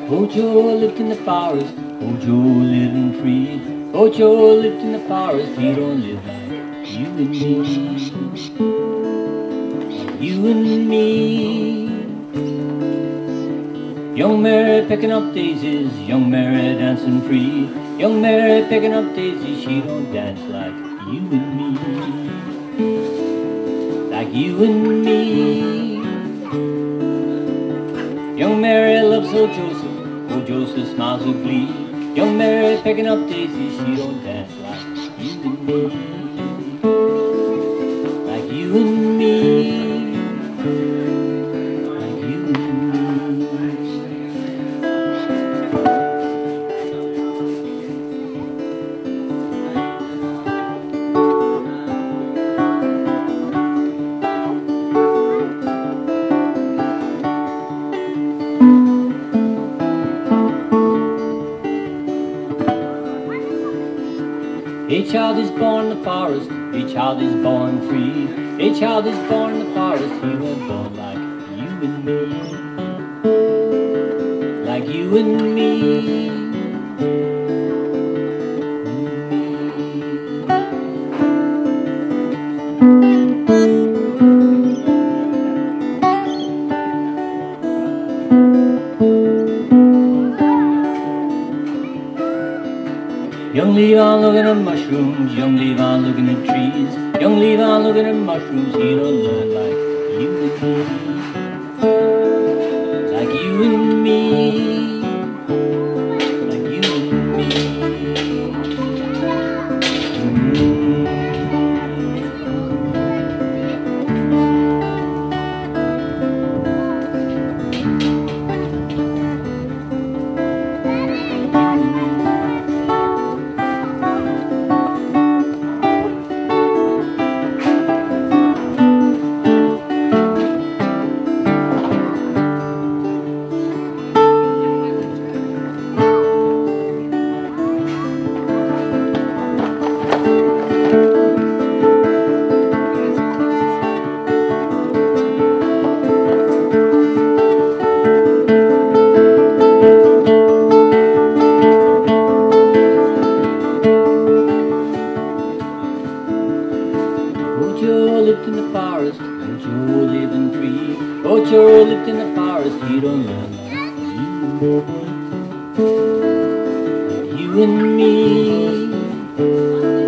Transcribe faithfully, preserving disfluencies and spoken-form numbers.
Ojo lived in the forest, Ojo living free. Ojo lived in the forest, he don't live like you and me. Like you and me. Young Mary picking up daisies, young Mary dancing free. Young Mary picking up daisies, she don't dance like you and me. Like you and me. Young Mary loves old Joseph, old Joseph smiles with glee. Young Mary picking up daisies, she don't dance like you and me. Like you and me. Like you and me. A child is born in the forest, a child is born free. A child is born in the forest, he was born like you and me. Like you and me. Young Levon looking at mushrooms, young Levon looking at trees. Young Levon looking at mushrooms, he don't learn like you and me. Like you and me. Like you and me. Mm-hmm. Ojo lived in the forest, Ojo living free. Ojo lived in the forest, he don't learn like you. Like you and me.